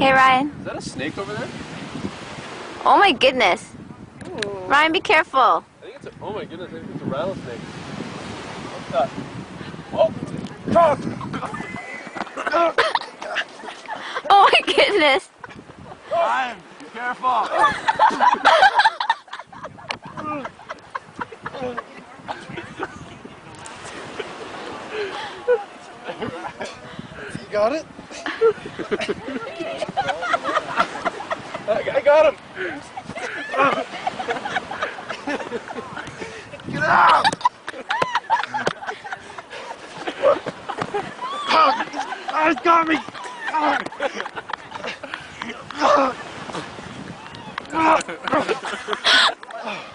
Hey, Ryan. Is that a snake over there? Oh my goodness. Oh. Ryan, be careful. I think it's a, oh my goodness, I think it's a rattlesnake. What's that? Oh! Oh my goodness. Ryan, be careful! You got it? I got him! Get out! Oh, he's got me! Oh.